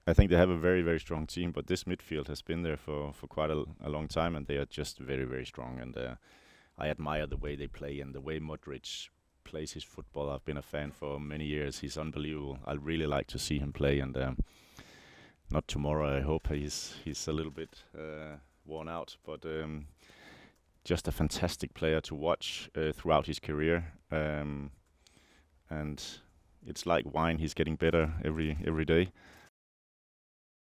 I think they have a very, very strong team, but this midfield has been there for quite a long time, and they are just very, very strong. And I admire the way they play and the way Modric plays his football. I've been a fan for many years. He's unbelievable. I really like to see him play, and not tomorrow. I hope he's a little bit worn out, but just a fantastic player to watch throughout his career. And it's like wine. He's getting better every day.